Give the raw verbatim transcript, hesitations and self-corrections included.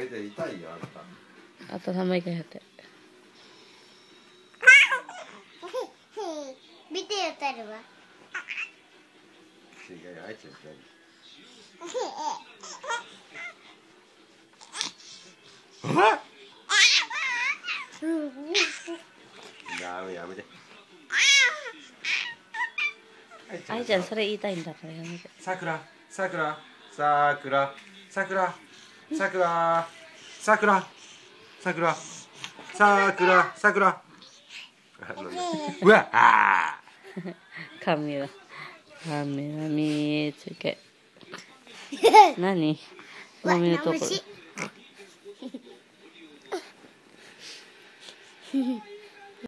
めて痛いよあんた。 あと寒いかやって。 見てよたるわ。 違うよ、あいちゃんじゃない。ダメやめて。 あいちゃんそれ言いたいんだからやめて。 さくら、さくら、さくら、さくら、さくら、さくら、さくら、さくら、さくら。うわあ。 カメラ、カメラ見つけ。何？飲みのところ。